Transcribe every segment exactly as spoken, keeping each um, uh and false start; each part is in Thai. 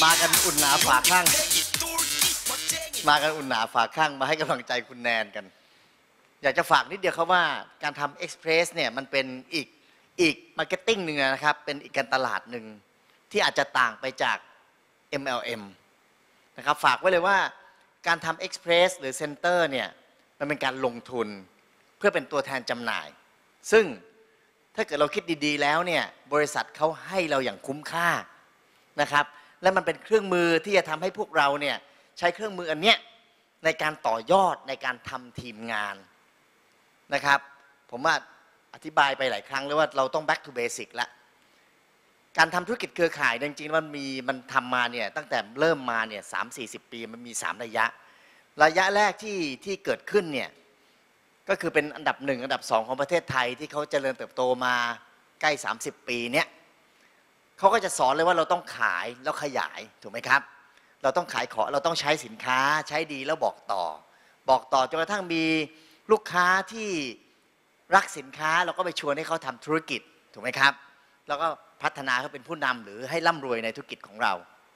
มากันอุ่นหนาฝาข้างมากันอุ่นหนาฝาข้างมาให้กำลังใจคุณแนนกันอยากจะฝากนิดเดียวครับว่าการทำเอ็กซ์เพรสเนี่ยมันเป็นอีกอีกมาร์เก็ตติ้งหนึ่งนะครับเป็นอีกการตลาดหนึ่งที่อาจจะต่างไปจาก เอ็ม แอล เอ็ม นะครับฝากไว้เลยว่าการทำเอ็กซ์เพรสหรือเซ็นเตอร์เนี่ยมันเป็นการลงทุนเพื่อเป็นตัวแทนจำหน่ายซึ่งถ้าเกิดเราคิดดีๆแล้วเนี่ยบริษัทเขาให้เราอย่างคุ้มค่านะครับและมันเป็นเครื่องมือที่จะทำให้พวกเราเนี่ยใช้เครื่องมืออันเนี้ยในการต่อยอดในการทำทีมงานนะครับผมว่าอธิบายไปหลายครั้งแล้วว่าเราต้อง back to basic ละการทำธุรกิจเครือข่ายจริงๆมันมีมันทำมาเนี่ยตั้งแต่เริ่มมาเนี่ยสามสี่สิบปีมันมีสามระยะระยะแรกที่ที่เกิดขึ้นเนี่ยก็คือเป็นอันดับหนึ่งอันดับสองของประเทศไทยที่เขาเจริญเติบโตมาใกล้สามสิบปีเนี่ยเขาก็จะสอนเลยว่าเราต้องขายแล้วขยายถูกไหมครับเราต้องขายของเราต้องใช้สินค้าใช้ดีแล้วบอกต่อบอกต่อจนกระทั่งมีลูกค้าที่รักสินค้าเราก็ไปชวนให้เขาทำธุรกิจถูกไหมครับแล้วก็พัฒนาเขาเป็นผู้นำหรือให้ร่ำรวยในธุรกิจของเรา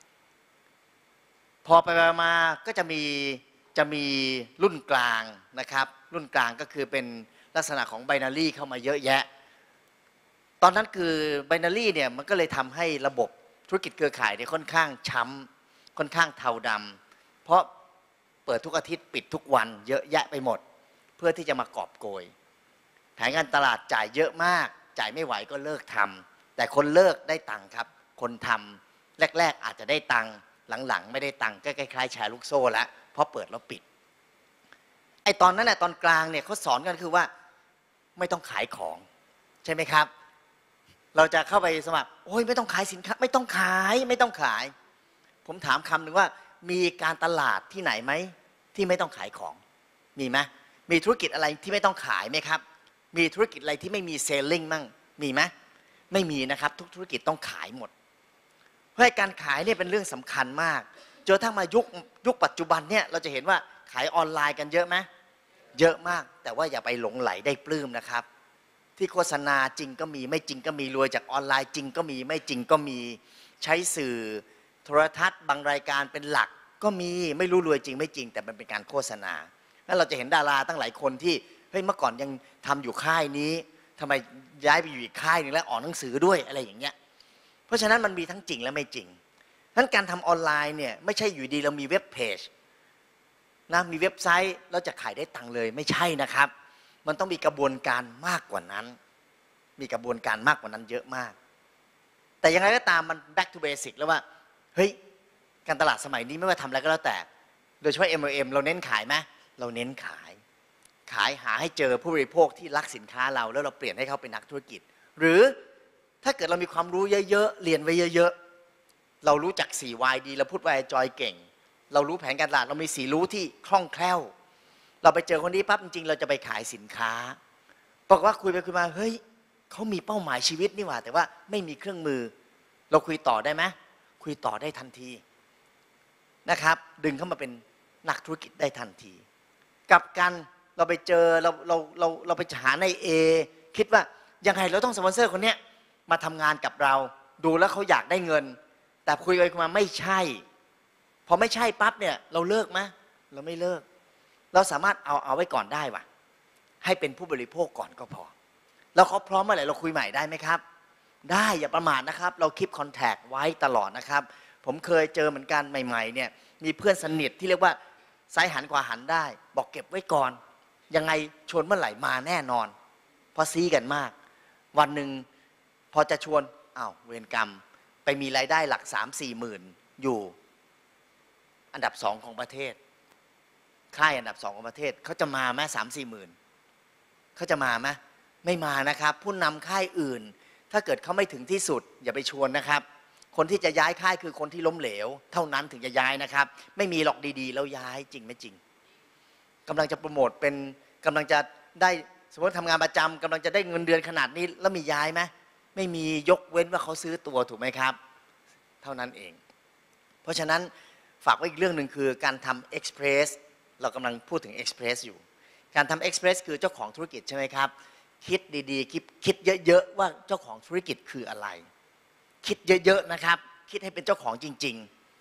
พอไปมาก็จะมีจะมีรุ่นกลางนะครับรุ่นกลางก็คือเป็นลักษณะของไบนารีเข้ามาเยอะแยะตอนนั้นคือไบนารีเนี่ยมันก็เลยทำให้ระบบธุรกิจเครือข่ายเนี่ยค่อนข้างช้ำค่อนข้างเทาดำเพราะเปิดทุกอาทิตย์ปิดทุกวันเยอะแยะไปหมดเพื่อที่จะมากอบโกยแผนการตลาดจ่ายเยอะมากจ่ายไม่ไหวก็เลิกทำแต่คนเลิกได้ตังค์ครับคนทำแรกๆอาจจะได้ตังค์หลังๆไม่ได้ตังค์ก็คล้ายๆแชร์ลูกโซ่แล้วเพราะเปิดแล้วปิดไอตอนนั้นแหละตอนกลางเนี่ยเขาสอนกันคือว่าไม่ต้องขายของใช่ไหมครับเราจะเข้าไปสมัครโอ้ยไม่ต้องขายสินค้าไม่ต้องขายไม่ต้องขายผมถามคำหนึ่งว่ามีการตลาดที่ไหนไหมที่ไม่ต้องขายของมีไหมมีธุรกิจอะไรที่ไม่ต้องขายไหมครับมีธุรกิจอะไรที่ไม่มีเซลลิ่งมั่งมีไหมไม่มีนะครับทุกธุรกิจต้องขายหมดเพราะการขายเนี่ยเป็นเรื่องสำคัญมากจนทั้งมายุคยุคปัจจุบันเนี่ยเราจะเห็นว่าขายออนไลน์กันเยอะไหมเยอะมากแต่ว่าอย่าไปหลงไหลได้ปลื้มนะครับที่โฆษณาจริงก็มีไม่จริงก็มีรวยจากออนไลน์จริงก็มีไม่จริงก็มีใช้สื่อโทรทัศน์บางรายการเป็นหลักก็มีไม่รู้รวยจริงไม่จริงแต่มันเป็นการโฆษณาแล้วเราจะเห็นดาราตั้งหลายคนที่เฮ้ยเมื่อก่อนยังทำอยู่ค่ายนี้ทำไมย้ายไปอยู่อีกค่ายนึงแล้วออกหนังสือด้วยอะไรอย่างเงี้ยเพราะฉะนั้นมันมีทั้งจริงและไม่จริงนั้นการทำออนไลน์เนี่ยไม่ใช่อยู่ดีเรามีเว็บเพจนะมีเว็บไซต์เราจะขายได้ตังค์เลยไม่ใช่นะครับมันต้องมีกระบวนการมากกว่านั้นมีกระบวนการมากกว่านั้นเยอะมากแต่ยังไงก็ตามมัน back to basic แล้วว่าเฮ้ยการตลาดสมัยนี้ไม่ว่าทำอะไรก็แล้วแต่โดยเฉพาะ เอ็ม แอล เอ็ม เราเน้นขายไหมเราเน้นขายขายหาให้เจอผู้บริโภคที่รักสินค้าเราแล้วเราเปลี่ยนให้เขาเป็นนักธุรกิจหรือถ้าเกิดเรามีความรู้เยอะๆเรียนไว้เยอะๆเรารู้จัก สี่ วาย ดีเราพูด วาย จอยเก่งเรารู้แผนการตลาดเรามีสีรู้ที่คล่องแคล่วเราไปเจอคนนี้ปั๊บจริงๆเราจะไปขายสินค้าบอกว่าคุยไปคุยมาเฮ้ยเขามีเป้าหมายชีวิตนี่หว่าแต่ว่าไม่มีเครื่องมือเราคุยต่อได้ไหมคุยต่อได้ทันทีนะครับดึงเข้ามาเป็นนักธุรกิจได้ทันทีกับกันเราไปเจอเราเราเราเราไปหาใน A คิดว่ายังไงเราต้องสปอนเซอร์คนเนี้ยมาทำงานกับเราดูแล้วเขาอยากได้เงินแต่คุยไปคุยมาไม่ใช่พอไม่ใช่ปั๊บเนี่ยเราเลิกไหมเราไม่เลิกเราสามารถเอาเอาไว้ก่อนได้ว่ะให้เป็นผู้บริโภคก่อนก็พอแล้วเขาพร้อมเมื่อไหร่เราคุยใหม่ได้ไหมครับได้อย่าประมาทนะครับเราคีปคอนแทคไว้ตลอดนะครับผมเคยเจอเหมือนกันใหม่ๆเนี่ยมีเพื่อนสนิทที่เรียกว่าซ้ายหันขวาหันได้บอกเก็บไว้ก่อนยังไงชวนเมื่อไหร่มาแน่นอนเพราะซีกันมากวันหนึ่งพอจะชวนอ้าวเวรกรรมไปมีรายได้หลักสามสี่หมื่นอยู่อันดับสองของประเทศค่ายอันดับสองของประเทศเขาจะมาไหมสามสี่หมื่นเขาจะมาไหมไม่มานะครับผู้นำค่ายอื่นถ้าเกิดเขาไม่ถึงที่สุดอย่าไปชวนนะครับคนที่จะย้ายค่ายคือคนที่ล้มเหลวเท่านั้นถึงจะย้ายนะครับไม่มีหรอกดีๆแล้วย้ายจริงไม่จริงกำลังจะโปรโมทเป็นกำลังจะได้สมมติทำงานประจำกำลังจะได้เงินเดือนขนาดนี้แล้วมีย้ายไหมไม่มียกเว้นว่าเขาซื้อตัวถูกไหมครับเท่านั้นเองเพราะฉะนั้นฝากไว้อีกเรื่องหนึ่งคือการทำ Express เรากำลังพูดถึง Express อยู่การทำ Express คือเจ้าของธุรกิจใช่ไหมครับคิดดีๆคิดคิดเยอะๆว่าเจ้าของธุรกิจคืออะไรคิดเยอะๆนะครับคิดให้เป็นเจ้าของจริง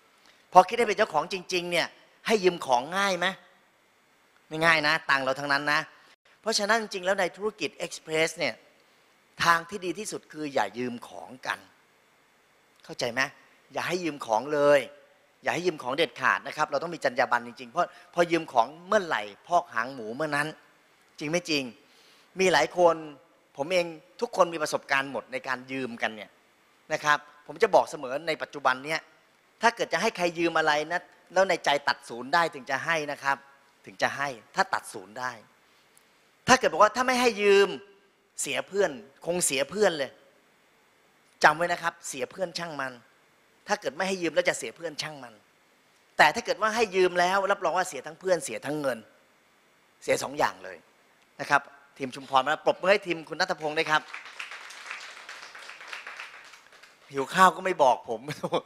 พอคิดให้เป็นเจ้าของจริงๆเนี่ยให้ยืมของง่ายไหมไม่ง่ายนะตังเราทั้งนั้นนะเพราะฉะนั้นจริงๆแล้วในธุรกิจเอ็กซ์เพรสเนี่ยทางที่ดีที่สุดคืออย่ายืมของกันเข้าใจไหมอย่าให้ยืมของเลยอย่าให้ยืมของเด็ดขาดนะครับเราต้องมีจรรยาบรรณจริงๆเพราะพอยืมของเมื่อไหร่พอกหางหมูเมื่อนั้นจริงไม่จริงมีหลายคนผมเองทุกคนมีประสบการณ์หมดในการยืมกันเนี่ยนะครับผมจะบอกเสมอในปัจจุบันเนี่ยถ้าเกิดจะให้ใครยืมอะไรนะแล้วในใจตัดศูนย์ได้ถึงจะให้นะครับถึงจะให้ถ้าตัดศูนย์ได้ถ้าเกิดบอกว่าถ้าไม่ให้ยืมเสียเพื่อนคงเสียเพื่อนเลยจำไว้นะครับเสียเพื่อนช่างมันถ้าเกิดไม่ให้ยืมแล้วจะเสียเพื่อนช่างมันแต่ถ้าเกิดว่าให้ยืมแล้วรับรองว่าเสียทั้งเพื่อนเสียทั้งเงินเสียสองอย่างเลยนะครับทีมชุมพรมาปรบมือให้ทีมคุณณัฐพงศ์ด้วยครับหิวข้าวก็ไม่บอกผม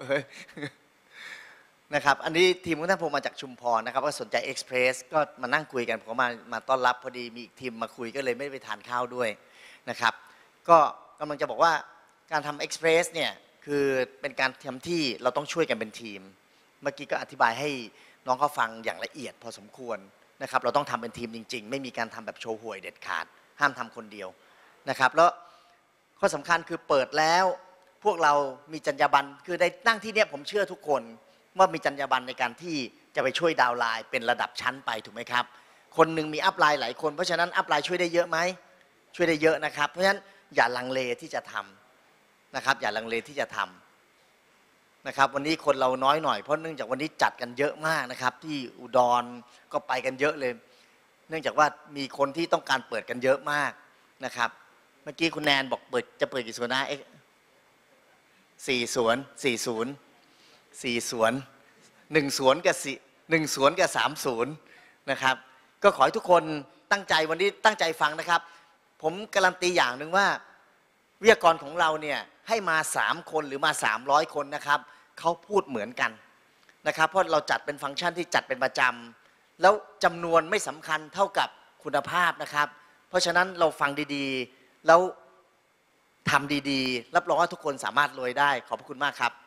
นะครับอันนี้ทีมคุณณัฐพงศ์มาจากชุมพรนะครับก็สนใจเอ็กซ์เพรสก็มานั่งคุยกันผมมามาต้อนรับพอดีมีอีกทีมมาคุยก็เลยไม่ได้ไปทานข้าวด้วยนะครับก็กำลังจะบอกว่าการทำเอ็กซ์เพรสเนี่ยคือเป็นการทำที่เราต้องช่วยกันเป็นทีมเมื่อกี้ก็อธิบายให้น้องเขาฟังอย่างละเอียดพอสมควรนะครับเราต้องทำเป็นทีมจริงๆไม่มีการทำแบบโชว์ห่วยเด็ดขาดห้ามทำคนเดียวนะครับแล้วข้อสำคัญคือเปิดแล้วพวกเรามีจรรยาบรรณคือในนั่งที่เนี้ยผมเชื่อทุกคนว่ามีจรรยาบรรณในการที่จะไปช่วยดาวไลน์เป็นระดับชั้นไปถูกไหมครับคนหนึ่งมีอัพไลน์หลายคนเพราะฉะนั้นอัพไลน์ช่วยได้เยอะไหมช่วยได้เยอะนะครับเพราะฉะนั้นอย่าลังเลที่จะทำนะครับอย่าลังเลที่จะทำนะครับวันนี้คนเราน้อยหน่อยเพราะเนื่องจากวันนี้จัดกันเยอะมากนะครับที่อุดรก็ไปกันเยอะเลยเนื่องจากว่ามีคนที่ต้องการเปิดกันเยอะมากนะครับเมื่อกี้คุณแนนบอกเปิดจะเปิดกี่สวนนะสี่สวนสี่ศูนย์สี่สวนหนึ่งสวนกับสี่หนึ่งสวนกับสามศูนย์นะครับก็ขอให้ทุกคนตั้งใจวันนี้ตั้งใจฟังนะครับผมการันตีอย่างหนึ่งว่าวิทยากรของเราเนี่ยให้มาสามคนหรือมาสามร้อยคนนะครับเขาพูดเหมือนกันนะครับเพราะเราจัดเป็นฟังก์ชันที่จัดเป็นประจำแล้วจำนวนไม่สำคัญเท่ากับคุณภาพนะครับเพราะฉะนั้นเราฟังดีๆแล้วทำดีๆรับรองว่าทุกคนสามารถรวยได้ขอบพระคุณมากครับ